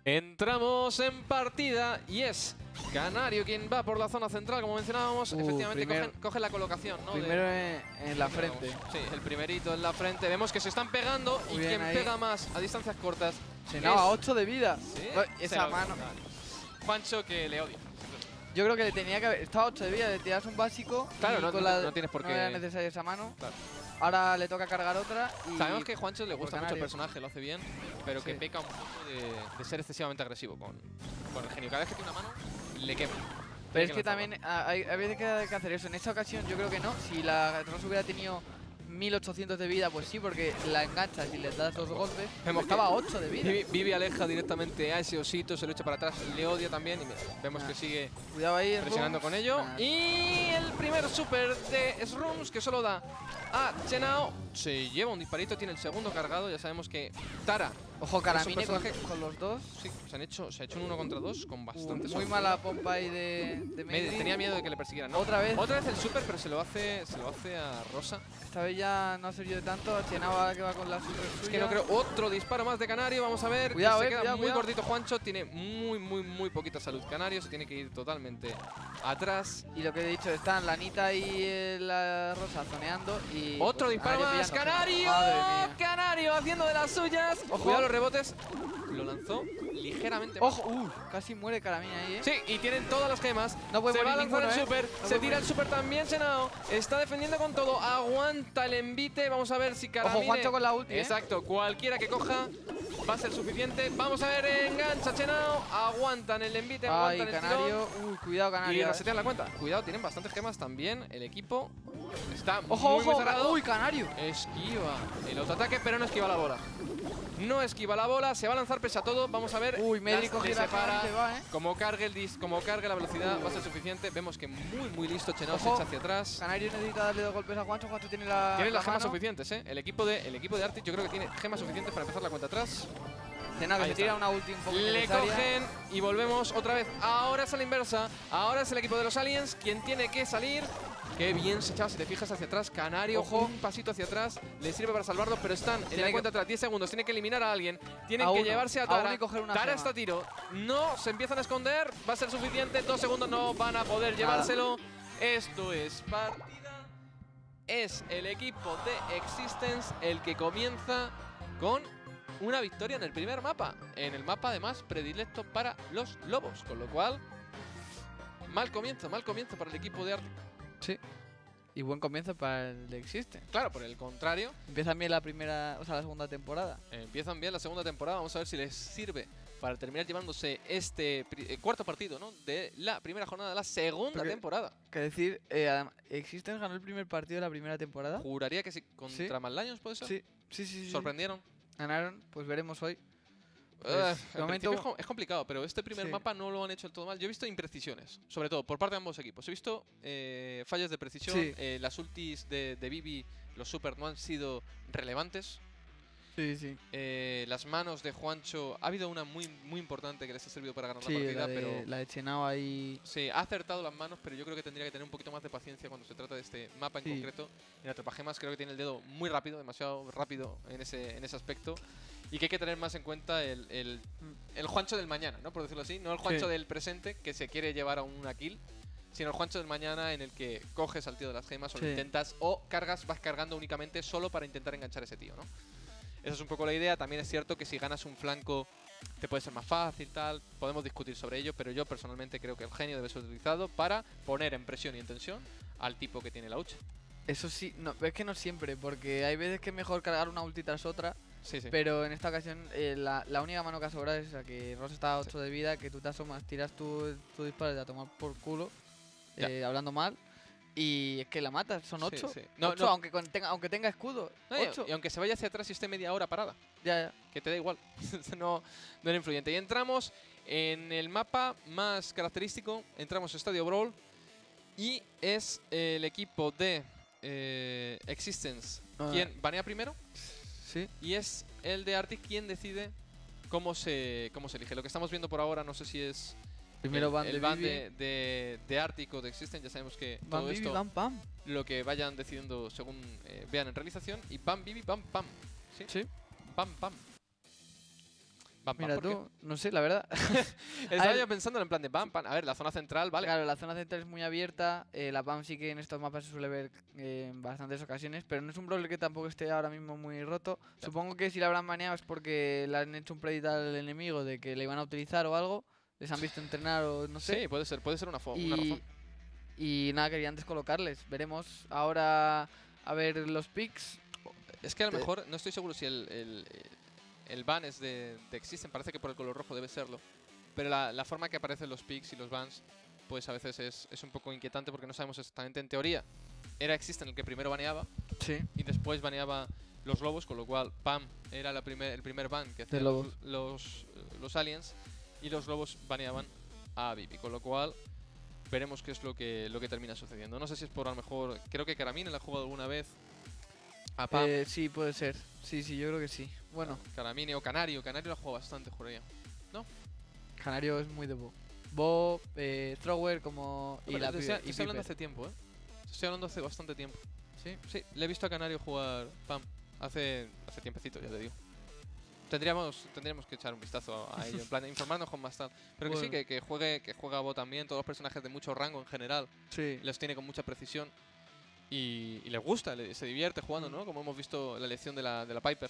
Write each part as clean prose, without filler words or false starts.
Entramos en partida y es Canario quien va por la zona central, como mencionábamos. Efectivamente coge la colocación, ¿no? Primero en la frente. Sí, el primerito en la frente. Vemos que se están pegando y quien pega más a distancias cortas. Senao a 8 de vida. ¿Sí? Esa mano. Juancho que le odia. Yo creo que le tenía que haber estado a 8 de vida, le tiras un básico. Claro, y no tienes por qué. No era necesaria esa mano. Claro. Ahora le toca cargar otra. Y sabemos que a Juancho le gusta mucho Canario. el personaje, lo hace bien, pero que peca un poco de ser excesivamente agresivo con el genio. Cada vez que tiene una mano, le quema. Pero es que también hay veces que hay que hacer eso. En esta ocasión yo creo que no. Si la Rosa hubiera tenido 1800 de vida, pues sí, porque la enganchas y le das 2 golpes. Vemos estaba a 8 de vida. Vivi aleja directamente a ese osito, se lo echa para atrás, le odia también y mira, vemos que sigue Cuidado ahí, presionando con ello. Y el primer super de Shrooms que solo da a Chenao. Se lleva un disparito, tiene el segundo cargado. Ya sabemos que Tara. Ojo, Karamine con los dos. Sí, se ha hecho un 1 contra 2 con bastante muy mala pompa ahí de Medri. Tenía miedo de que le persiguieran, ¿no? Otra vez el super, pero se lo hace a Rosa. Esta vez ya no ha servido de tanto. Chenao ahora que va con la super suya. Es que no creo. Otro disparo más de Canario. Vamos a ver. Cuidado, se queda cuidado, muy cortito Juancho. Tiene muy poquita salud. Canario se tiene que ir totalmente atrás. Y lo que he dicho, están la Anita y la Rosa zoneando. Y otro disparo más. ¡Canario! ¡Canario haciendo de las suyas! Ojo. Cuidado los rebotes. Lo lanzó ligeramente. ¡Ojo! Casi muere Karamine ahí, Sí, y tienen todas las gemas. No puede se va a morir lanzar ninguno, el super. No se tira el super también, Chenao. Está defendiendo con todo. Aguanta el envite. Vamos a ver si Karamine. Ojo, Juancho con la ulti. Exacto. Cualquiera que coja va a ser suficiente. Vamos a ver, engancha Chenao. Aguantan el envite, aguantan el Canario. tirón. Cuidado, Canario. Y resetean la cuenta. Cuidado, tienen bastantes gemas también. El equipo está muy cerrado. ¡Uy, Canario! Esquiva el autoataque, pero no esquiva la bola. No esquiva la bola, se va a lanzar pese a todo. Vamos a ver. Uy, Medri coge la para. Va, Como cargue la velocidad, va a ser suficiente. Vemos que muy listo Chenao se echa hacia atrás. Canario necesita darle 2 golpes a Juancho. Juancho tiene las gemas suficientes, ¿eh? El equipo de Arctic yo creo que tiene gemas suficientes para empezar la cuenta atrás. Chenao que se tira una ulti un poco Le cogen y volvemos otra vez. Ahora es a la inversa. Ahora es el equipo de los aliens quien tiene que salir. Qué bien se echaba, si te fijas hacia atrás. Canario, ojo, un pasito hacia atrás. Le sirve para salvarlo, pero están en la cuenta atrás. 10 segundos, tienen que eliminar a alguien. Tienen que llevarse a Tara. Tara está a tiro. No, se empiezan a esconder. Va a ser suficiente. 2 segundos, no van a poder llevárselo. Esto es partida. Es el equipo de Existence el que comienza con una victoria en el primer mapa. En el mapa, además, predilecto para los lobos. Con lo cual, mal comienzo para el equipo de Arctic. Sí. Y buen comienzo para el de Existence. Claro, por el contrario. Empiezan bien la segunda temporada. Empiezan bien la segunda temporada. Vamos a ver si les sirve para terminar llevándose este cuarto partido, ¿no? De la primera jornada de la segunda temporada. Que decir, Existence ganó el primer partido de la primera temporada. Juraría que sí. ¿Contra Mad Lions puede ser? Sí. ¿Sorprendieron? Ganaron, pues veremos hoy. Es complicado, pero este primer mapa no lo han hecho del todo mal. Yo he visto imprecisiones, sobre todo por parte de ambos equipos. He visto fallas de precisión. Las ultis de Vivi, los super, no han sido relevantes. Sí. Las manos de Juancho, ha habido una muy importante que les ha servido para ganar la partida, pero la de Chenao ahí. Sí, ha acertado las manos, pero yo creo que tendría que tener un poquito más de paciencia cuando se trata de este mapa en concreto. En Atrapagemas creo que tiene el dedo muy rápido, demasiado rápido en ese aspecto. Y que hay que tener más en cuenta el Juancho del mañana, ¿no? Por decirlo así. No el Juancho del presente que se quiere llevar a una kill, sino el Juancho del mañana en el que coges al tío de las gemas o lo intentas, o vas cargando únicamente solo para intentar enganchar a ese tío, ¿no? Esa es un poco la idea. También es cierto que si ganas un flanco te puede ser más fácil, tal. Podemos discutir sobre ello, pero yo personalmente creo que el genio debe ser utilizado para poner en presión y en tensión al tipo que tiene la hucha. Eso sí, es que no siempre, porque hay veces que es mejor cargar una ulti tras otra. Sí. Pero en esta ocasión la única mano que ha sobrado es esa, que Ross está a 8 de vida, que tú te asomas, tiras tu disparo y te a tomar por culo, hablando mal. Y es que la matas, son 8. Sí. 8 aunque tenga escudo. 8. Y aunque se vaya hacia atrás y esté media hora parada. Ya. Que te da igual. no era influyente. Y entramos en el mapa más característico. Entramos a Stadio Brawl. Y es el equipo de Existence quien banea primero. Sí. Y es el de Arctic quien decide cómo se elige. Lo que estamos viendo por ahora, no sé si es primero el ban de Arctic o de Existence. Ya sabemos que todo esto lo que vayan decidiendo según vean en realización. Y Bam Bibi, Bam Pam. Sí. Bam Pam. Bam, Mira ¿por qué? tú, no sé, la verdad. Estaba yo pensando en plan de Bam, Bam. A ver, la zona central, vale. Claro, la zona central es muy abierta. La PAM sí que en estos mapas se suele ver en bastantes ocasiones, pero no es un brawler que tampoco esté ahora mismo muy roto. Ya. Supongo que si la habrán baneado es porque le han hecho un predit al enemigo de que le iban a utilizar o algo. Les han visto entrenar o no sé. Sí, puede ser una y, razón. y nada, querían descolocarles. Veremos ahora a ver los picks. Es que a lo mejor, no estoy seguro si el ban es de Existen, parece que por el color rojo debe serlo. Pero la forma que aparecen los picks y los bans, pues a veces es un poco inquietante porque no sabemos exactamente. En teoría, era Existen el que primero baneaba Sí. y después baneaba los lobos, con lo cual Pam era el primer ban que hacían lobos. los aliens y los lobos baneaban a Vivi, con lo cual veremos qué es lo que termina sucediendo. No sé si es por a lo mejor, creo que Karamine la ha jugado alguna vez a Pam. Sí, puede ser. Sí, yo creo que sí. Bueno, Karamine o Canario la ha jugado bastante, juraría. Canario es muy de Bo. Bo, Thrower como... Pero y la te pibe- estoy y hablando Piper. hace tiempo, Estoy hablando hace bastante tiempo. Sí. Sí, le he visto a Canario jugar Pam hace tiempecito, ya te digo. Tendríamos que echar un vistazo a ello, en plan, informarnos con más tal. Pero Bueno. que sí, que juega Bo también, todos los personajes de mucho rango en general, Sí. los tiene con mucha precisión. Y les gusta, se divierte jugando, ¿no? Como hemos visto la elección de la Piper.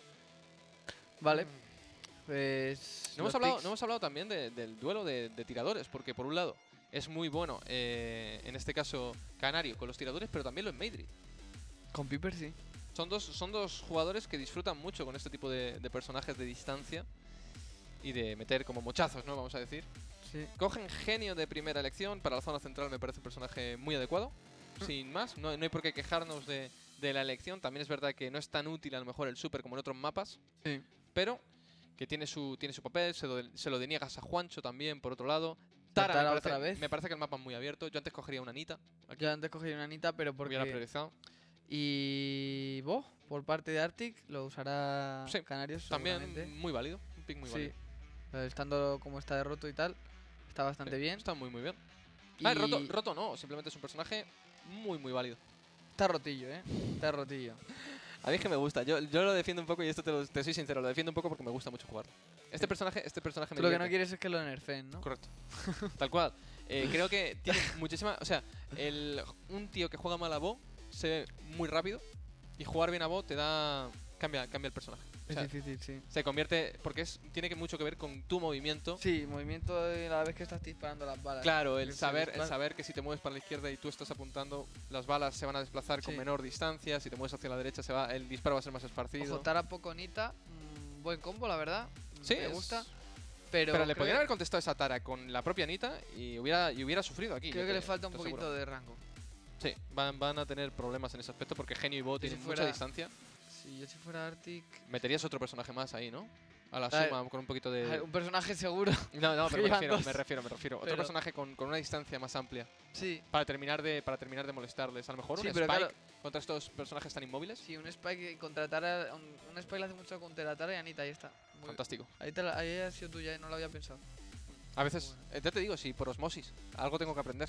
Vale. Pues... No los hemos picks. hablado también del duelo de tiradores, porque por un lado es muy bueno, en este caso Canario, con los tiradores, pero también lo en Madrid. Con Piper sí. Son dos jugadores que disfrutan mucho con este tipo de personajes de distancia y de meter como mochazos, ¿no? Vamos a decir. Sí. Cogen Genio de primera elección, para la zona central me parece un personaje muy adecuado. Sin más, no hay por qué quejarnos de la elección. También es verdad que no es tan útil a lo mejor el super como en otros mapas, Sí. pero que tiene su papel, se lo deniegas a Juancho también, por otro lado. Tara me otra vez. me parece que el mapa es muy abierto. Yo antes cogería una Anita, Yo antes cogí una Anita, pero hubiera porque... priorizado. Y... Bo, por parte de Arctic, lo usará Sí, Canarios También seguramente. muy válido, un pick muy Sí. válido. Estando como está de roto y tal, está bastante bien. Está muy bien. Y Roto no, simplemente es un personaje muy válido. está rotillo, Está rotillo. A mí es que me gusta, yo lo defiendo un poco y esto te soy sincero, lo defiendo un poco porque me gusta mucho jugar. Este personaje me Tú lo que divierte. no quieres es que lo nerfen, ¿no? Correcto. Tal cual. Creo que tiene muchísima... O sea, un tío que juega mal a Bo se ve muy rápido y jugar bien a Bo te da... Cambia el personaje. O Es sea, difícil, sí. se convierte... Porque tiene mucho que ver con tu movimiento. Sí, movimiento a la vez que estás disparando las balas. Claro, Que el se saber desplaza. que si te mueves para la izquierda y tú estás apuntando, las balas se van a desplazar con Sí. menor distancia. Si te mueves hacia la derecha, el disparo va a ser más esparcido. Ojo, Tara poco Nita, buen combo, la verdad. Sí, me es- gusta. Pero le creo- podrían haber contestado esa Tara con la propia Anita y hubiera sufrido aquí. Creo yo que le te- falta un te poquito aseguro. de rango. Sí, van a tener problemas en ese aspecto porque Genio y Bo si tienen mucha fuera- distancia. Si yo si fuera Arctic... Meterías otro personaje más ahí, ¿no? A la A ver, suma, con un poquito A ver, de... un personaje seguro. No, pero que llevan dos. me refiero. Otro Pero- personaje con una distancia más amplia Sí. para terminar de molestarles. A lo mejor Sí, un pero Spike claro. contra estos personajes tan inmóviles. Sí, un Spike contra Tara... Un Spike le hace mucho contra Tara y Anita, ahí está. Fantástico. Ahí ha sido tuya, no lo había pensado. A veces, Bueno. ya te digo, si por osmosis, algo tengo que aprender.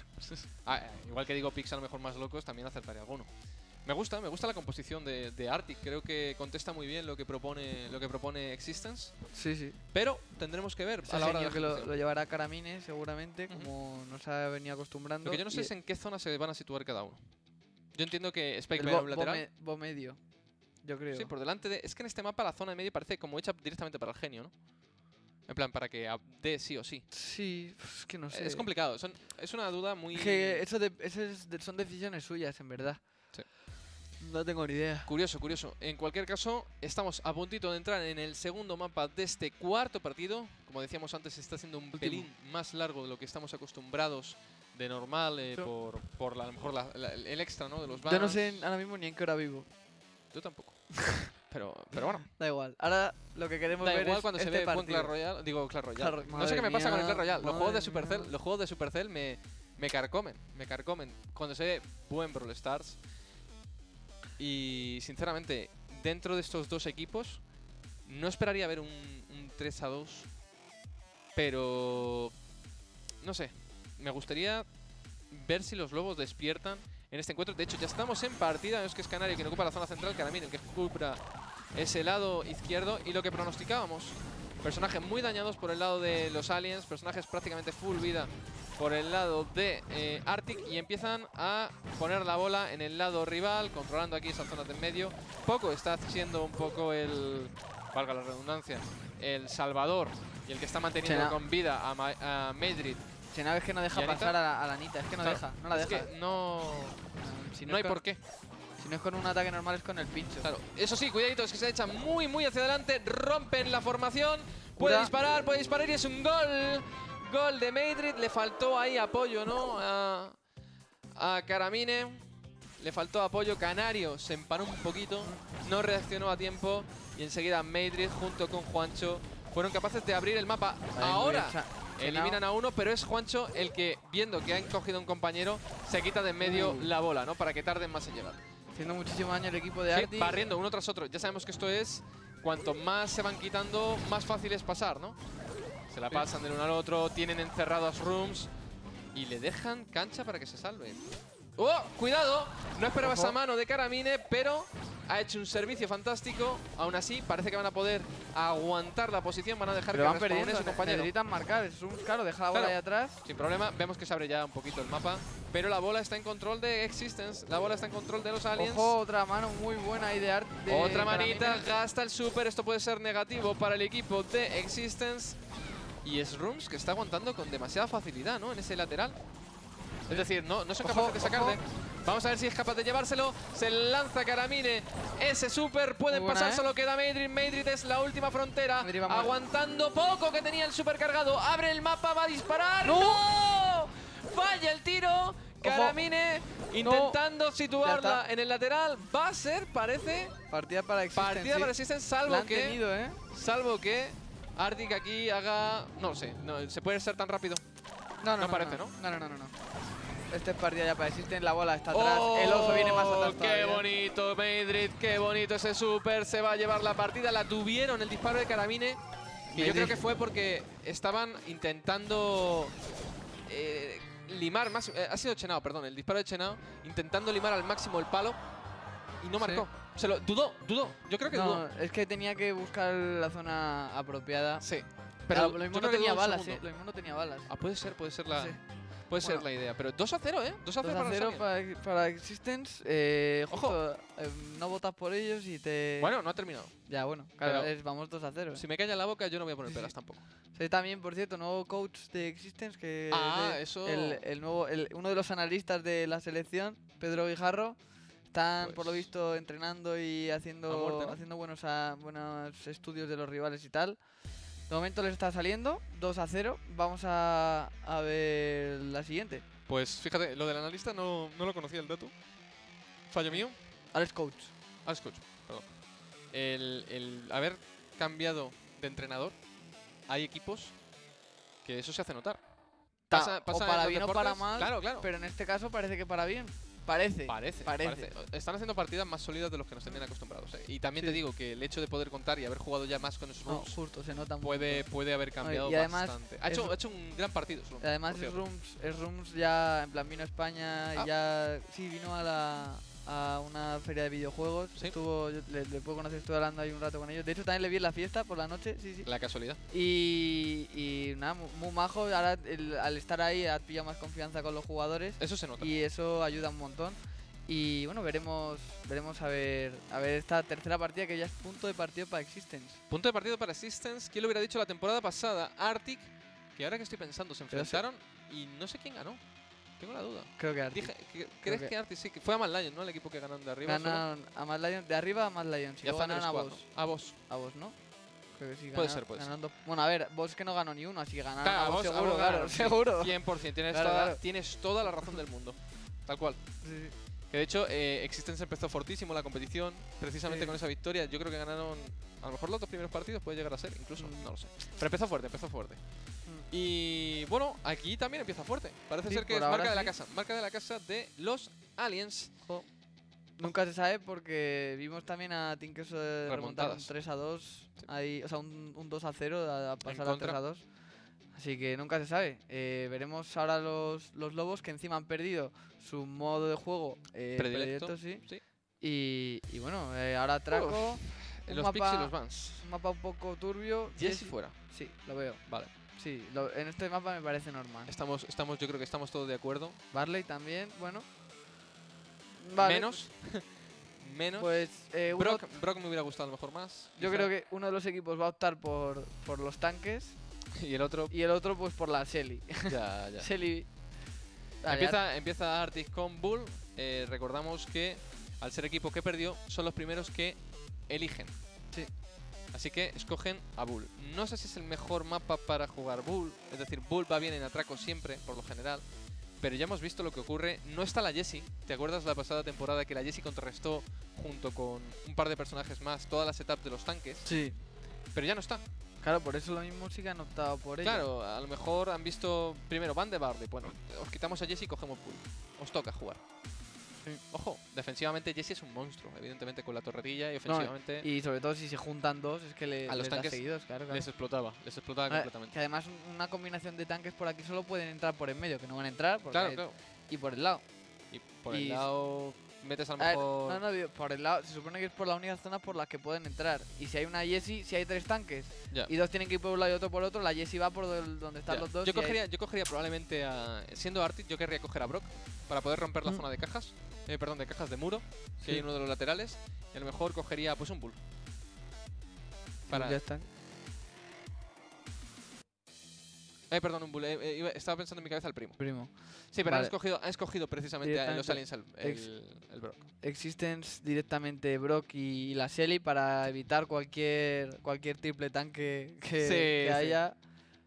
Igual que digo picks a lo mejor más locos, también acertaré alguno. Me gusta la composición de Arctic. Creo que contesta muy bien lo que propone Existence. Sí. Pero tendremos que ver Ese a la hora de genio la que lo ejecución. llevará Karamine seguramente, Ujú. como nos ha venido acostumbrando. Lo que yo no sé y es en qué zona se van a situar cada uno. Yo entiendo que Spike el va a un lateral. Bo medio, yo creo. Sí, por delante de... Es que en este mapa la zona de medio parece como hecha directamente para el genio, ¿no? En plan, para que dé sí o sí. Sí, es que no sé. Es complicado. Es una duda muy... Que son decisiones suyas, en verdad. Sí. No tengo ni idea. Curioso. En cualquier caso, estamos a puntito de entrar en el segundo mapa de este cuarto partido. Como decíamos antes, está siendo un pelín más largo de lo que estamos acostumbrados de normal, por a lo mejor el extra, ¿no? De los bans. Yo no sé ahora mismo ni en qué hora vivo. Yo tampoco. pero bueno. Da igual. Ahora lo que queremos Da ver igual es cuando se este ve buen partido. Clash Royale. Digo, Clash Royale. Claro, No sé qué me madre pasa con el Clash mía, Royale. Los juegos de madre Supercell me carcomen. Cuando se ve buen Brawl Stars. Y sinceramente, dentro de estos dos equipos, no esperaría ver un 3-2. Pero no sé. Me gustaría ver si los lobos despiertan en este encuentro. De hecho, ya estamos en partida. Es que es Canario quien ocupa la zona central. Karamine el que ocupa ese lado izquierdo. Y lo que pronosticábamos Personajes muy dañados por el lado de los aliens, personajes prácticamente full vida por el lado de Arctic, y empiezan a poner la bola en el lado rival, controlando aquí esas zonas de en medio. Poco está siendo un poco el, valga la redundancia, el salvador y el que está manteniendo con vida a Madrid. Chenao es que no deja pasar a la Anita, es que no deja, no la deja. Es que no, si no hay por qué. Si no es con un ataque normal, es con el pincho. Claro, eso sí, cuidadito, es que se echan muy hacia adelante, rompen la formación, puede disparar y es un gol. Gol de Madrid, le faltó ahí apoyo, ¿no? A Karamine, le faltó apoyo. Canario se empanó un poquito, no reaccionó a tiempo y enseguida Madrid junto con Juancho fueron capaces de abrir el mapa. Ahora eliminan a uno, pero es Juancho el que, viendo que han cogido a un compañero, se quita de en medio la bola, ¿no? Para que tarden más en llegar. Haciendo muchísimo daño el equipo de Arctic. Barriendo uno tras otro. Ya sabemos que esto es, cuanto más se van quitando, más fácil es pasar, ¿no? Se la pasan del uno al otro, tienen encerrados Rooms y le dejan cancha para que se salve. ¡Oh! ¡Cuidado! No esperaba esa mano de Karamine, pero ha hecho un servicio fantástico. Aún así, parece que van a poder aguantar la posición. Van a dejar que respawne su compañero. Necesitan marcar. Rooms, claro, deja la bola ahí atrás. Sin problema. Vemos que se abre ya un poquito el mapa. Pero la bola está en control de Existence. La bola está en control de los aliens. Ojo, otra mano muy buena ahí de Arctic. Otra manita. Gasta el super. Esto puede ser negativo para el equipo de Existence. Y es Rooms que está aguantando con demasiada facilidad, ¿no? En ese lateral. Es decir, no son capaces de sacarle. Vamos a ver si es capaz de llevárselo. Se lanza Karamine. Ese super. Pueden pasar, solo queda Madrid. Madrid es la última frontera. Aguantando poco que tenía el super cargado. Abre el mapa, va a disparar. ¡No! Falla el tiro. Karamine intentando situarla en el lateral. Va a ser, parece, partida para Existence. Partida para Existence, salvo que Arctic aquí haga... No lo sé. No, ¿se puede ser tan rápido? No parece, ¿no? No. Este es partida ya para Existence, la bola está atrás, el oso viene más atrás todavía. ¡Qué bonito, Madrid! ¡Qué bonito ese super! Se va a llevar la partida. La tuvieron el disparo de Karamine. Y yo creo que fue porque estaban intentando limar más... ha sido Chenao, perdón. El disparo de Chenao, intentando limar al máximo el palo. Y no marcó. Se lo dudó. Yo creo que dudó. Es que tenía que buscar la zona apropiada. Sí. Pero lo mismo no tenía balas, Lo mismo no tenía balas. Ah, puede ser la... Sí. Puede ser la idea, pero 2-0, ¿eh? 2-0 para Existence. Ojo, no votas por ellos y te... Bueno, no ha terminado. Ya, bueno, claro, vamos 2-0. Si me calla la boca, yo no voy a poner pelas tampoco. Sí, también, por cierto, nuevo coach de Existence, que eso... uno de los analistas de la selección, Pedro Guijarro, están, por lo visto, entrenando y haciendo buenos estudios de los rivales y tal. De momento les está saliendo 2-0. Vamos a ver la siguiente. Pues fíjate, lo del analista no lo conocía el dato. Fallo mío. Alex Coach, perdón. El haber cambiado de entrenador, hay equipos que eso se hace notar. Pasa o para bien o para mal, claro. Pero en este caso parece que para bien. Parece. Están haciendo partidas más sólidas de los que nos tenían acostumbrados. Y también te digo que el hecho de poder contar y haber jugado ya más con esos Rooms justo, se nota puede haber cambiado bastante. Ha hecho un gran partido. Y además es Rooms ya, en plan, vino a España y ya... Sí, vino a una feria de videojuegos. ¿Sí? Le puedo conocer, estuve hablando ahí un rato con ellos. De hecho, también le vi en la fiesta por la noche. Sí. La casualidad. Y nada, muy majo. Ahora, al estar ahí, ha pillado más confianza con los jugadores. Eso se nota. Y eso ayuda un montón. Y bueno, veremos a ver esta tercera partida, que ya es punto de partido para Existence. Punto de partido para Existence. ¿Quién lo hubiera dicho la temporada pasada? Arctic, que ahora que estoy pensando, se enfrentaron y no sé quién ganó. Tengo la duda. Creo que Arctic. ¿Crees que Arctic sí? Fue a Mad Lion, ¿no? El equipo que ganaron de arriba. Ganaron a Mad Lion, de arriba a Mad Lion. Ya ganaron a vos. A vos. A vos, ¿no? Creo que sí. Puede ser. Bueno, a ver, vos que no ganó ni uno, así que ganaron a vos seguro, claro. Seguro. 100%. Tienes toda la razón del mundo. Tal cual. Sí. Que de hecho, Existence empezó fortísimo la competición, precisamente con esa victoria. Yo creo que ganaron, a lo mejor los dos primeros partidos puede llegar a ser, incluso, no lo sé. Pero empezó fuerte. Y bueno, aquí también empieza fuerte. Parece ser que es marca de la casa de los aliens. Nunca se sabe porque vimos también a Tinkeso remontar un 3-2, ahí, o sea, un 2-0 a pasar a 3-2. Así que nunca se sabe. Veremos ahora los lobos, que encima han perdido su modo de juego predilecto, sí. Y bueno, ahora Traco. los picks y los bans. Un mapa un poco turbio. Jessie fuera. Sí, lo veo. Vale. Sí, en este mapa me parece normal. Yo creo que estamos todos de acuerdo. Barley también, bueno. Vale. Menos. Menos. Pues Brock me hubiera gustado a lo mejor más. Yo creo que uno de los equipos va a optar por los tanques. Y el otro. Y el otro pues por la Shelly. Ya. Shelly. Empieza Arctic con Bull. Recordamos que al ser equipo que perdió, son los primeros que eligen. Sí. Así que escogen a Bull. No sé si es el mejor mapa para jugar Bull. Es decir, Bull va bien en atraco siempre, por lo general. Pero ya hemos visto lo que ocurre. No está la Jessie. ¿Te acuerdas la pasada temporada que la Jessie contrarrestó junto con un par de personajes más todas las setups de los tanques? Sí. Pero ya no está. Claro, por eso lo mismo sí que han optado por ella. Claro, a lo mejor han visto... Primero, van de Barley. Bueno, os quitamos a Jessie y cogemos Bull. Os toca jugar. Sí. Ojo, defensivamente Jessie es un monstruo, evidentemente con la torretilla y ofensivamente... No, y sobre todo si se juntan dos, es que a los tanques seguidos, claro. les explotaba completamente. Que además una combinación de tanques por aquí solo pueden entrar por en medio, que no van a entrar. Claro. Y por el lado. Y por el lado metes a lo mejor... No, por el lado, se supone que es por la única zona por la que pueden entrar. Y si hay una Jessie, si hay tres tanques y dos tienen que ir por un lado y otro por otro, la Jessie va por donde están los dos. Yo cogería probablemente siendo Arctic, yo querría coger a Brock para poder romper la zona de cajas. Perdón, de cajas de muro, que hay en uno de los laterales. Y a lo mejor cogería pues un Bull. Para... Ya está. Perdón, un Bull. Estaba pensando en mi cabeza el primo. Sí, pero vale. han escogido precisamente en los aliens el Brock. Existence directamente Brock y la Shelly para evitar cualquier triple tanque que haya.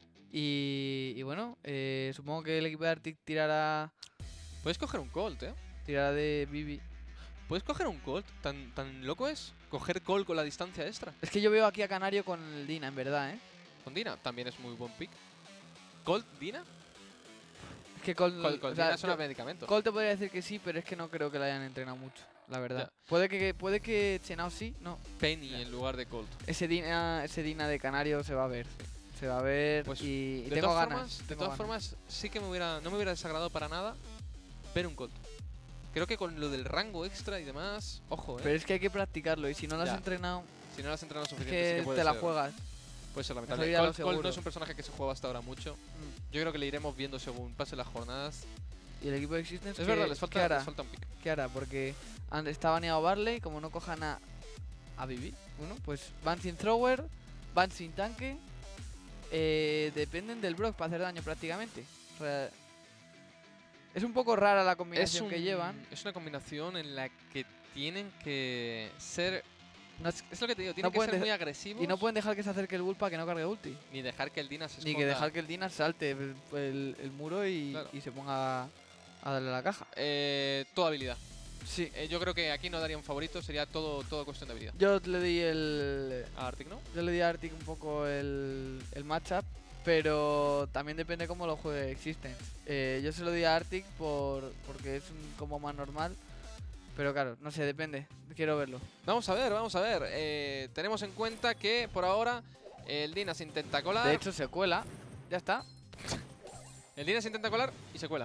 Y bueno, supongo que el equipo de Arctic tirará... Puedes coger un Colt, Tirará de Bibi. ¿Puedes coger un Colt? ¿Tan loco es? Coger Colt con la distancia extra. Es que yo veo aquí a Canario con el Dina, en verdad, Con Dina también es muy buen pick. ¿Colt Dina? Es que Colt Dina suena a medicamento. Colt te podría decir que sí, pero es que no creo que la hayan entrenado mucho, la verdad. Puede que Chenao sí, no. Penny en lugar de Colt. Ese Dina de Canario se va a ver. Se va a ver pues y tengo ganas. De todas formas, sí que no me hubiera desagradado para nada ver un Colt. Creo que con lo del rango extra y demás, ojo, Pero es que hay que practicarlo y si no lo has entrenado... Si no lo has entrenado suficiente, es que te la juegas. Puede ser lamentable. Colt no es un personaje que se juega hasta ahora mucho. Yo creo que le iremos viendo según pasen las jornadas. Y el equipo de Existence, es verdad, les falta un pick. ¿Qué hará? Porque está baneado Barley, como no cojan a Bibi, bueno, pues van sin thrower, van sin tanque. Dependen del Brock para hacer daño prácticamente. O sea, es un poco rara la combinación que llevan. Es una combinación en la que tienen que ser... es lo que te digo, tienen que ser muy agresivos. Y no pueden dejar que se acerque el Bull para que no cargue ulti. Ni dejar que el Dina se esconda. Ni que dejar que el Dina salte el muro y se ponga a darle la caja. Toda habilidad. Sí. Yo creo que aquí no daría un favorito, sería todo cuestión de habilidad. Yo le di a Arctic, ¿no? Yo le di a Arctic un poco el matchup, pero también depende cómo lo juegue Existence. Yo se lo di a Arctic porque es un combo más normal. Pero claro, no sé, depende. Quiero verlo. Vamos a ver. Tenemos en cuenta que por ahora el Dina se intenta colar. De hecho, se cuela. Ya está. El Dina se intenta colar y se cuela.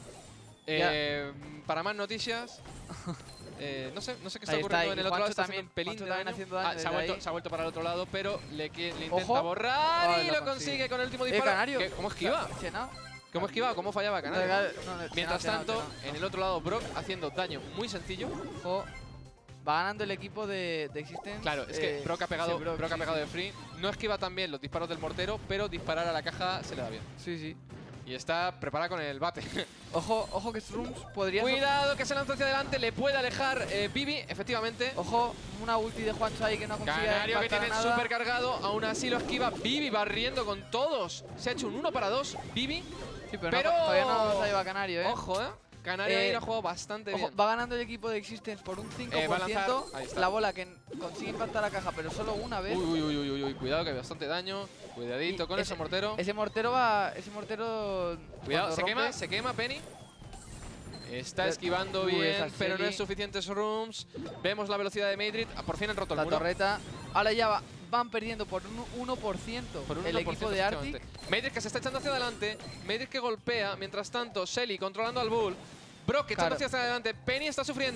Para más noticias, no sé qué está ocurriendo en el otro lado. Está haciendo un pelín de daño. Se ha vuelto para el otro lado, pero le intenta borrar y lo consigue con el último disparo. Canario. ¿Cómo esquiva? ¿Cómo esquivaba? ¿Cómo fallaba Canario? Mientras tanto, en el otro lado, Brock haciendo daño muy sencillo. Va ganando el equipo de Existence. Claro, es que Brock ha pegado, de free. No esquiva tan bien los disparos del mortero, pero disparar a la caja se le da bien. Sí. Y está preparada con el bate. Ojo que Shrooms podría... Cuidado que se lanza hacia adelante, le puede alejar Bibi, efectivamente. Ojo, una ulti de Juancho ahí que no consigue. Canario que tiene súper cargado, aún así lo esquiva. Bibi barriendo con todos. Se ha hecho un 1 para 2, Bibi. Sí, pero todavía no se ha llevado Canario, Ojo, Canario ahí lo ha jugado bastante bien. Va ganando el equipo de Existence por un 5%. La bola que consigue impactar la caja, pero solo una vez. Uy, cuidado que hay bastante daño. Cuidadito con ese mortero. Ese mortero cuidado, se quema Penny. Está esquivando bien, pero no es suficiente Shrooms. Vemos la velocidad de Madrid. Por fin han roto el muro. La torreta. Ahora ya van perdiendo por un 1%, el equipo de Arctic. Madrid que se está echando hacia adelante. Madrid que golpea. Mientras tanto, Shelly controlando al Bull. Brock echando hacia adelante. Penny está sufriendo.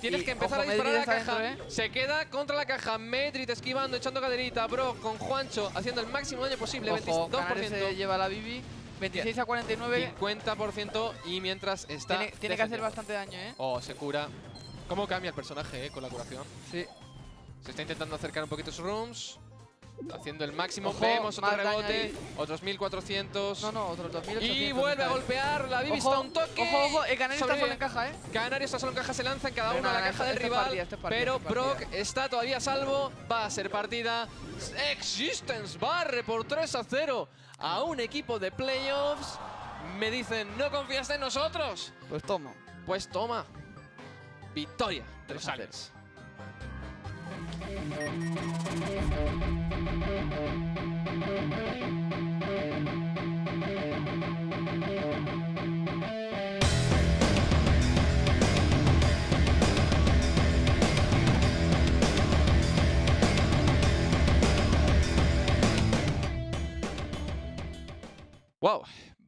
Tienes que empezar a disparar a la caja. Se queda contra la caja. Medrit esquivando, echando caderita. Brock con Juancho haciendo el máximo daño posible. Ojo, 22%. Se lleva la Bibi. 26 a 49. 50%. Y mientras está. Tiene que hacer bastante daño, ¿eh? Oh, se cura. ¿Cómo cambia el personaje, con la curación? Sí. Se está intentando acercar un poquito sus rooms. Haciendo el máximo. Ojo, vemos otro rebote. Otros 1400. No, otros 2800. Y vuelve a golpear. La Bibi está un toque. Ojo, el Canario está solo en caja, ¿eh? Canario está solo en caja. Se lanza en cada uno a la caja del rival. Pero Brock está todavía a salvo. Va a ser partida. Existence barre por 3-0 a un equipo de playoffs. Me dicen, ¿no confías en nosotros? Pues toma. Pues toma. Victoria de los Aliens. Wow,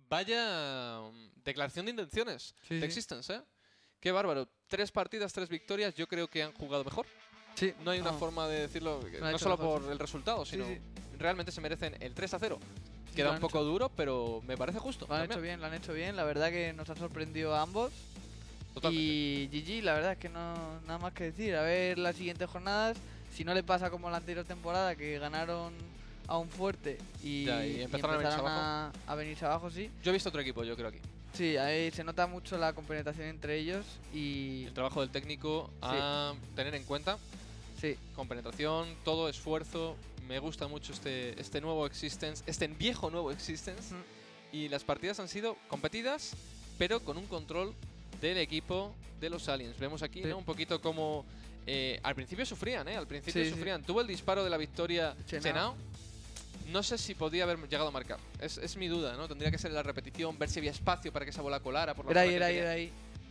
vaya declaración de intenciones de Existence, ¿eh? Qué bárbaro. 3 partidas, 3 victorias. Yo creo que han jugado mejor. Sí. No hay una forma de decirlo, no solo por el resultado, sino realmente se merecen el 3-0. Queda un poco duro, pero me parece justo. Lo han hecho bien. La verdad que nos ha sorprendido a ambos. Totalmente. Y GG, la verdad es que no nada más que decir. A ver las siguientes jornadas. Si no le pasa como la anterior temporada, que ganaron a un fuerte y empezaron a venirse abajo, sí. Yo he visto otro equipo, yo creo, aquí. Sí, ahí se nota mucho la compenetración entre ellos y... El trabajo del técnico a tener en cuenta. Sí. Compenetración, todo esfuerzo. Me gusta mucho este nuevo Existence, este viejo nuevo Existence. Y las partidas han sido competidas, pero con un control del equipo de los Aliens. Vemos aquí, ¿no? Un poquito como... al principio sufrían, ¿eh? Al principio sufrían. Tuvo el disparo de la victoria Chenao. No sé si podía haber llegado a marcar. Es mi duda, ¿no? Tendría que ser la repetición, ver si había espacio para que esa bola colara. Por la era ahí.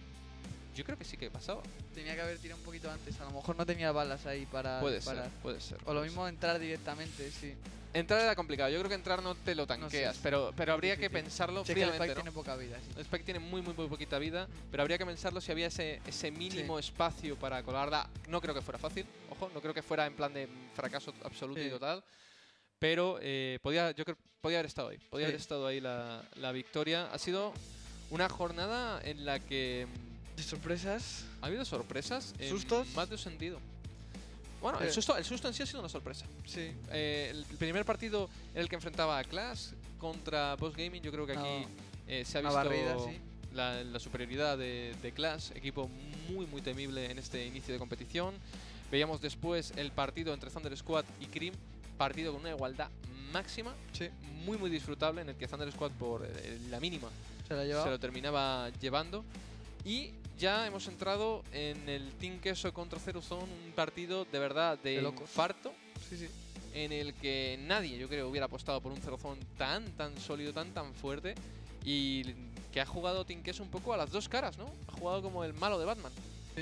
Yo creo que sí que pasaba. Tenía que haber tirado un poquito antes. A lo mejor no tenía balas ahí para disparar. Puede ser. O lo mismo entrar directamente, sí. Entrar era complicado. Yo creo que entrar no te lo tanqueas, pero habría que pensarlo fríamente, el Spike, ¿no? tiene poca vida, sí. El Spike tiene muy poquita vida, pero habría que pensarlo si había ese mínimo espacio para colarla. No creo que fuera fácil, ojo, no creo que fuera en plan de fracaso absoluto y total. Pero yo creo podía haber estado ahí. Podía haber estado ahí la victoria. Ha sido una jornada en la que... ¿De sorpresas? Ha habido sorpresas. ¿Sustos? Más de un sentido. Bueno, el susto en sí ha sido una sorpresa. Sí. El primer partido en el que enfrentaba a Clash contra Boss Gaming, yo creo que aquí se ha visto barrida, la superioridad de Clash. Equipo muy temible en este inicio de competición. Veíamos después el partido entre Thunder Squad y Cream. Partido con una igualdad máxima, muy disfrutable, en el que Thunder Squad por la mínima se lo terminaba llevando. Y ya hemos entrado en el Team Queso contra Zero Zone, un partido de verdad de infarto, en el que nadie, yo creo, hubiera apostado por un Zero Zone tan sólido, tan fuerte, y que ha jugado Team Queso un poco a las dos caras, ¿no? Ha jugado como el malo de Batman.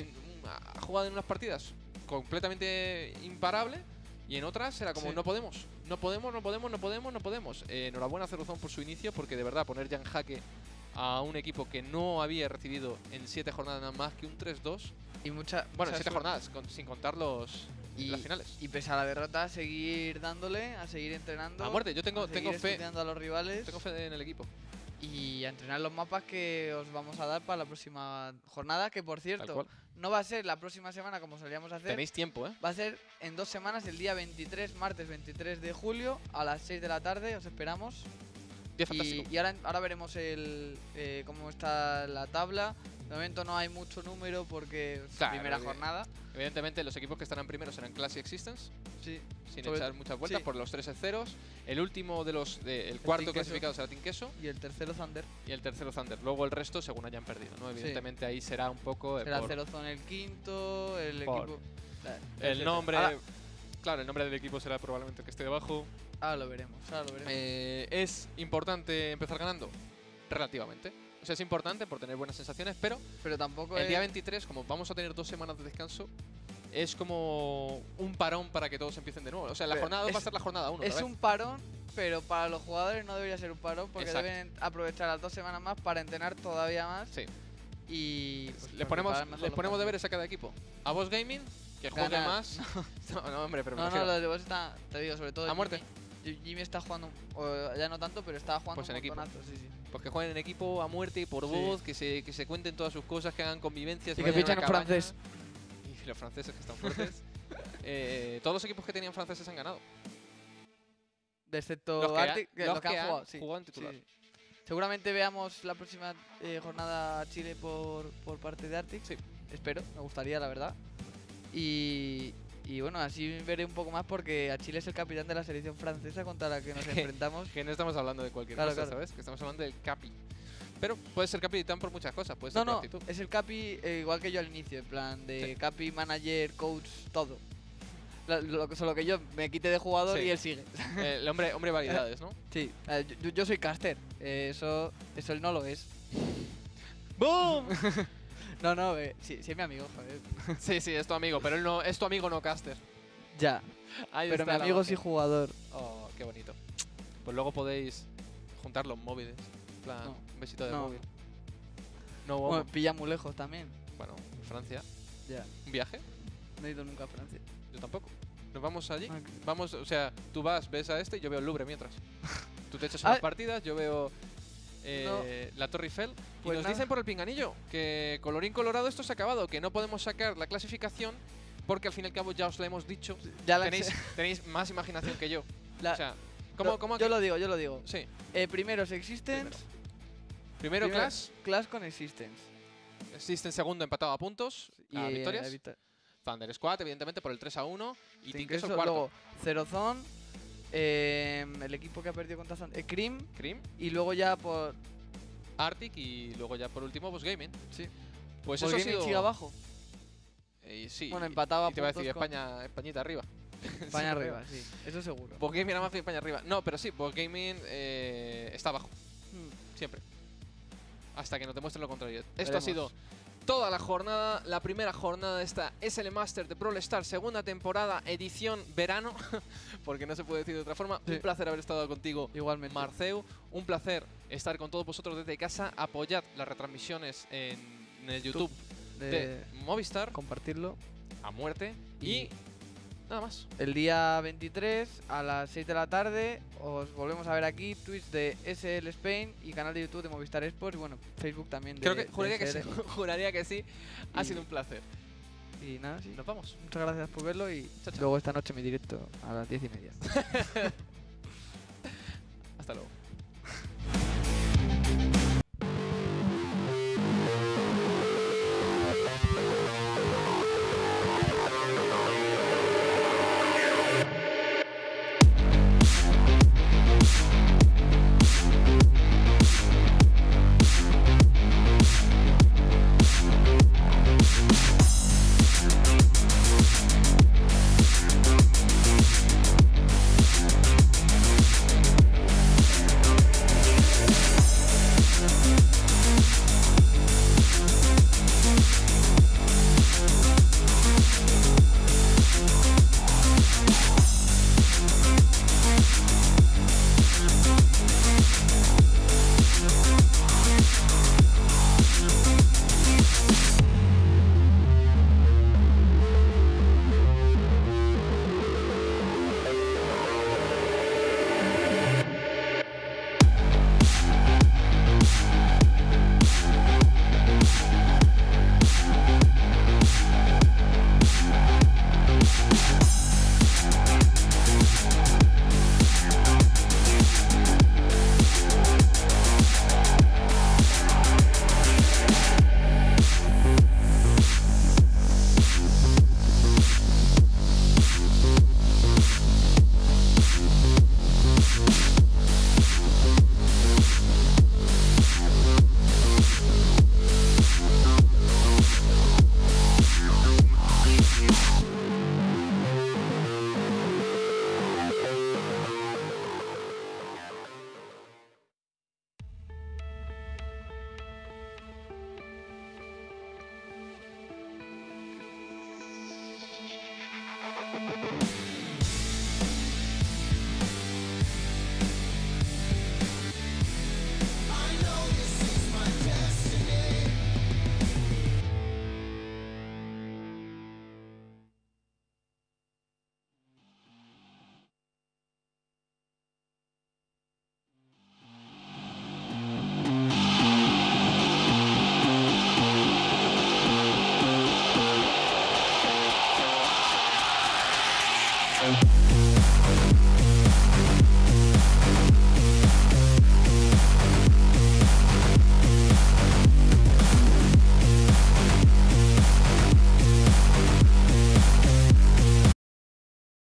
Ha jugado en unas partidas completamente imparable. Y en otras era como, no podemos. Enhorabuena a Zero Zone por su inicio, porque de verdad poner ya en jaque a un equipo que no había recibido en 7 jornadas nada más que un 3-2. Y bueno, 7 jornadas, sin contar las finales. Y pese a la derrota, a seguir dándole, a seguir entrenando. A muerte, yo tengo fe. A los rivales. Tengo fe en el equipo. Y a entrenar los mapas que os vamos a dar para la próxima jornada, que por cierto, no va a ser la próxima semana como solíamos hacer. Tenéis tiempo, ¿eh? Va a ser en 2 semanas, el día 23, martes 23 de julio, a las 6 de la tarde, os esperamos. Día fantástico. Y ahora veremos cómo está la tabla. De momento no hay mucho número porque es primera jornada. Evidentemente los equipos que estarán primero serán Clash y Existence. Sí. Sin echar muchas vueltas por los 3 ceros. El último de los... el cuarto clasificado será Team Queso. Y el tercero Thunder. Luego el resto según hayan perdido, ¿no? Evidentemente ahí será un poco... Será Zero Zone el quinto, el equipo... El nombre... Claro, el nombre del equipo será probablemente el que esté debajo. Ahora lo veremos. ¿Es importante empezar ganando? Relativamente. O sea, es importante por tener buenas sensaciones, pero tampoco el día 23, como vamos a tener 2 semanas de descanso, es como un parón para que todos empiecen de nuevo. O sea, la jornada 2 va a ser la jornada 1. Es un parón, pero para los jugadores no debería ser un parón porque deben aprovechar las 2 semanas más para entrenar todavía más. Sí. Y pues, les ponemos deberes a cada equipo. A Boss Gaming, que juegue más. No, hombre, pero no, los de Boss están, te digo, sobre todo a muerte. Jimmy está jugando, ya no tanto, pero estaba jugando pues en un equipo. Sí. Pues que jueguen en equipo a muerte y por voz, que se cuenten todas sus cosas, que hagan convivencias. Y que fichan un francés. Y los franceses que están fuertes. Todos los equipos que tenían franceses han ganado. Excepto los que han jugado, jugado en titular. Sí. Seguramente veamos la próxima jornada Chile por parte de Arctic. Sí. Espero, me gustaría, la verdad. Y bueno, así veré un poco más porque a Chile es el capitán de la selección francesa contra la que nos enfrentamos. Que no estamos hablando de cualquier cosa, ¿sabes? Que estamos hablando del capi. Pero puede ser capitán por muchas cosas, puede ser por actitud. Es el capi igual que yo al inicio, en plan de capi, manager, coach, todo. Solo que yo me quite de jugador y él sigue. El hombre variedades, ¿no? Sí, yo soy caster. Eso él no lo es. ¡Boom! No, sí, es mi amigo, joder. Sí, es tu amigo, pero él no es tu amigo, no caster. Ya. Pero mi amigo sí jugador. Oh, qué bonito. Pues luego podéis juntar los móviles. En plan, un besito de móvil. No, bueno, pilla muy lejos también. Bueno, Francia. Ya. ¿Un viaje? No he ido nunca a Francia. Yo tampoco. Nos vamos allí. Vamos, o sea, tú ves a este y yo veo el Louvre mientras. Tú te echas unas partidas, yo veo la Torre Eiffel. Pues y nos dicen por el pinganillo que colorín colorado esto se ha acabado, que no podemos sacar la clasificación porque al fin y al cabo ya os lo hemos dicho. Ya tenéis más imaginación que yo. O sea, ¿cómo yo lo digo. Sí. Primero es Existence. Primero Clash. Clash con Existence. Existence segundo empatado a puntos y a victorias. Thunder Squad, evidentemente, por el 3-1. Y Tinkeso el cuarto. Luego Zero Zone. El equipo que ha perdido contra Zone. Cream. Y luego ya por Arctic y luego ya por último Boss Gaming. Sí. Pues Boss eso Gaming ha sido sigue abajo. Sí. Bueno, empataba a puntos. Te iba a decir Españita arriba. España arriba, sí. Eso seguro. Boss Gaming era más que España arriba. No, pero sí, Boss Gaming está abajo. Siempre. Hasta que no te muestren lo contrario. Esto ha sido toda la jornada, la primera jornada de esta SL Master de Brawl Stars, segunda temporada, edición verano, porque no se puede decir de otra forma. Sí. Un placer haber estado contigo, igualmente, Marceu. Un placer estar con todos vosotros desde casa. Apoyad las retransmisiones en el YouTube de Movistar. Compartirlo a muerte. Y nada más. El día 23 a las 6 de la tarde os volvemos a ver aquí, Twitch de SL Spain y canal de YouTube de Movistar Sports y bueno, Facebook también de juraría que sí. Ha sido un placer. Y nada, sí. Nos vamos. Muchas gracias por verlo y luego esta noche mi directo a las 10:30. Hasta luego. Adiós.